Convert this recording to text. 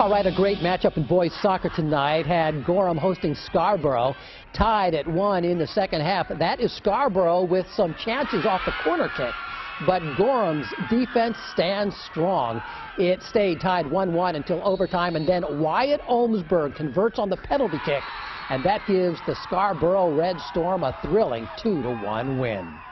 All right, a great matchup in boys soccer tonight. Had Gorham hosting Scarborough, tied at 1 in the second half. That is Scarborough with some chances off the corner kick. But Gorham's defense stands strong. It stayed tied 1-1 until overtime, and then Wyatt Omsberg converts on the penalty kick, and that gives the Scarborough Red Storm a thrilling 2-1 win.